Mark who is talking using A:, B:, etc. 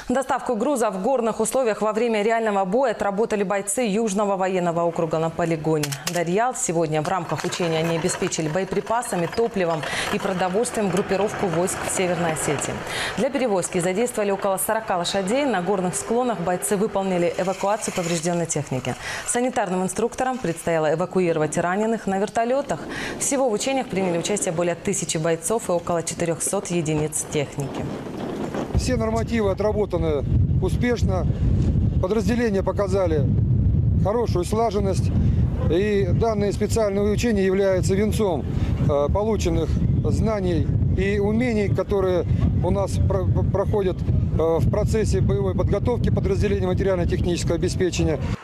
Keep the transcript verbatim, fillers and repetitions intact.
A: Доставку груза в горных условиях во время реального боя отработали бойцы Южного военного округа на полигоне. Дарьял сегодня в рамках учения они обеспечили боеприпасами, топливом и продовольствием группировку войск в Северной Осетии. Для перевозки задействовали около сорока лошадей. На горных склонах бойцы выполнили эвакуацию поврежденной техники. Санитарным инструкторам предстояло эвакуировать раненых на вертолетах. Всего в учениях приняли участие более тысячи бойцов и около четырёхсот единиц техники.
B: Все нормативы отработаны успешно. Подразделения показали хорошую слаженность. И данные специальные учения являются венцом э, полученных знаний и умений, которые у нас про проходят э, в процессе боевой подготовки подразделений материально-технического обеспечения.